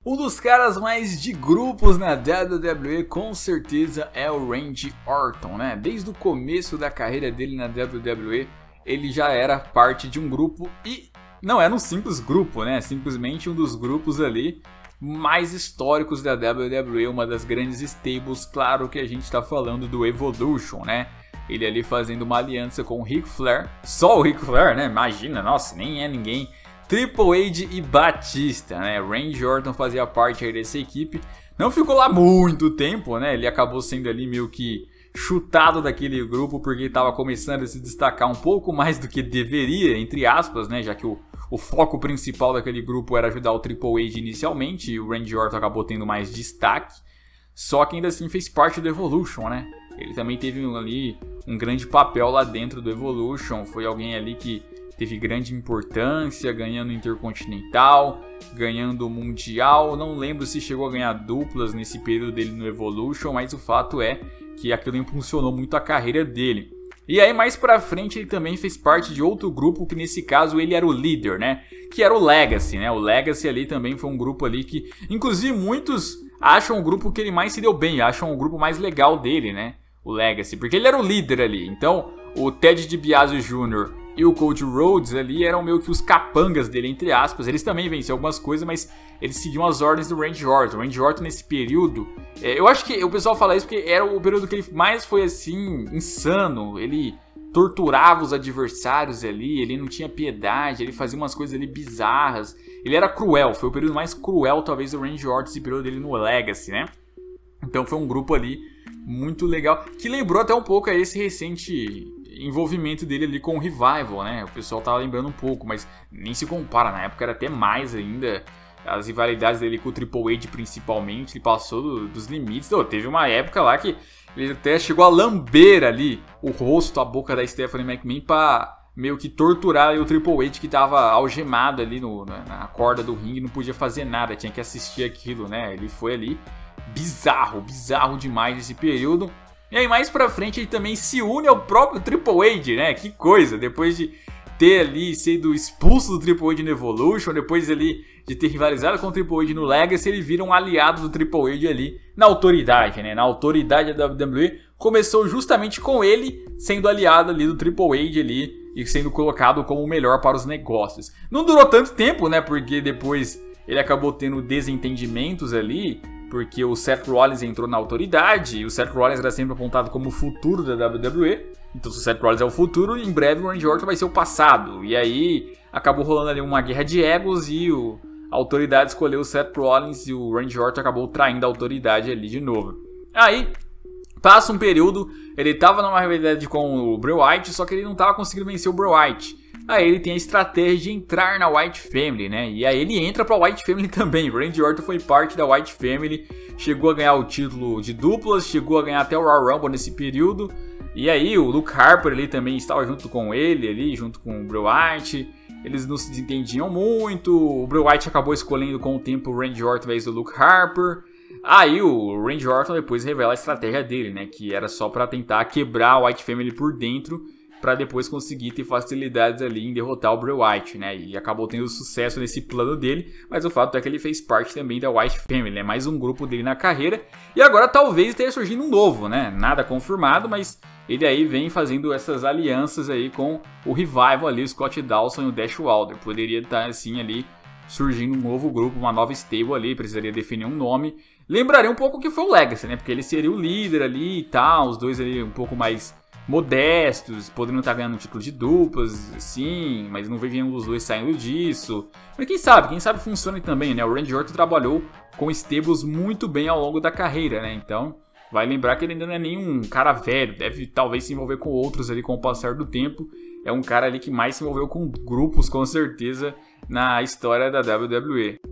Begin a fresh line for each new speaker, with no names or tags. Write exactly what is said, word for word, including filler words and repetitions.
Um dos caras mais de grupos na W W E com certeza é o Randy Orton, né? Desde o começo da carreira dele na W W E, ele já era parte de um grupo e não era um simples grupo, né? Simplesmente um dos grupos ali mais históricos da W W E, uma das grandes stables, claro que a gente está falando do Evolution, né? Ele ali fazendo uma aliança com o Ric Flair, só o Ric Flair, né? Imagina, nossa, nem é ninguém. Triple H e Batista, né? Randy Orton fazia parte aí dessa equipe. Não ficou lá muito tempo, né? Ele acabou sendo ali meio que chutado daquele grupo porque estava começando a se destacar um pouco mais do que deveria, entre aspas, né? Já que o, o foco principal daquele grupo era ajudar o Triple H inicialmente e o Randy Orton acabou tendo mais destaque. Só que ainda assim fez parte do Evolution, né? Ele também teve ali um grande papel lá dentro do Evolution. Foi alguém ali que teve grande importância, ganhando Intercontinental, ganhando Mundial. Não lembro se chegou a ganhar duplas nesse período dele no Evolution, mas o fato é que aquilo impulsionou muito a carreira dele. E aí mais pra frente ele também fez parte de outro grupo que nesse caso ele era o líder, né? Que era o Legacy, né? O Legacy ali também foi um grupo ali que, inclusive muitos acham o grupo que ele mais se deu bem, acham o grupo mais legal dele, né? O Legacy, porque ele era o líder ali. Então o Ted DiBiase Júnior e o Cody Rhodes ali eram meio que os capangas dele, entre aspas. Eles também venciam algumas coisas, mas eles seguiam as ordens do Randy Orton. O Randy Orton nesse período, é, eu acho que o pessoal fala isso porque era o período que ele mais foi assim, insano. Ele torturava os adversários ali, ele não tinha piedade, ele fazia umas coisas ali bizarras. Ele era cruel, foi o período mais cruel talvez do Randy Orton, esse período dele no Legacy, né? Então foi um grupo ali muito legal, que lembrou até um pouco a esse recente envolvimento dele ali com o Revival, né? O pessoal tava lembrando um pouco, mas nem se compara, na época era até mais ainda. As rivalidades dele com o Triple H principalmente, ele passou do, dos limites. Oh, teve uma época lá que ele até chegou a lamber ali o rosto, a boca da Stephanie McMahon pra meio que torturar o Triple H, que tava algemado ali no, na, na corda do ringue, não podia fazer nada, tinha que assistir aquilo, né? Ele foi ali bizarro, bizarro demais esse período. E aí mais pra frente ele também se une ao próprio Triple H, né? Que coisa, depois de ter ali sido expulso do Triple H no Evolution, depois ali de ter rivalizado com o Triple H no Legacy, ele vira um aliado do Triple H ali na autoridade, né? Na autoridade da W W E, começou justamente com ele sendo aliado ali do Triple H ali e sendo colocado como o melhor para os negócios. Não durou tanto tempo, né? Porque depois ele acabou tendo desentendimentos ali, porque o Seth Rollins entrou na autoridade e o Seth Rollins era sempre apontado como o futuro da W W E. Então se o Seth Rollins é o futuro, em breve o Randy Orton vai ser o passado. E aí acabou rolando ali uma guerra de egos e o, a autoridade escolheu o Seth Rollins e o Randy Orton acabou traindo a autoridade ali de novo. Aí passa um período, ele estava numa rivalidade com o Bray Wyatt, só que ele não estava conseguindo vencer o Bray Wyatt. Aí ele tem a estratégia de entrar na Wyatt Family, né? E aí ele entra pra Wyatt Family também. O Randy Orton foi parte da Wyatt Family, chegou a ganhar o título de duplas, chegou a ganhar até o Royal Rumble nesse período. E aí o Luke Harper ali também estava junto com ele, ali, junto com o Bray Wyatt. Eles não se desentendiam muito. O Bray Wyatt acabou escolhendo com o tempo o Randy Orton ao invés do Luke Harper. Aí o Randy Orton depois revela a estratégia dele, né? Que era só pra tentar quebrar a Wyatt Family por dentro, para depois conseguir ter facilidades ali em derrotar o Bray Wyatt, né? E acabou tendo sucesso nesse plano dele, mas o fato é que ele fez parte também da Wyatt Family, né? Mais um grupo dele na carreira, e agora talvez esteja surgindo um novo, né? Nada confirmado, mas ele aí vem fazendo essas alianças aí com o Revival ali, o Scott Dawson e o Dash Wilder. Poderia estar assim ali surgindo um novo grupo, uma nova stable ali, precisaria definir um nome. Lembraria um pouco o que foi o Legacy, né? Porque ele seria o líder ali e tal, os dois ali um pouco mais modestos, poderiam estar ganhando um título de duplas, sim, mas não vejo nenhum dos dois saindo disso. Mas quem sabe, quem sabe funcione também, né? O Randy Orton trabalhou com stables muito bem ao longo da carreira, né? Então, vai lembrar que ele ainda não é nenhum cara velho, deve talvez se envolver com outros ali com o passar do tempo. É um cara ali que mais se envolveu com grupos, com certeza, na história da W W E.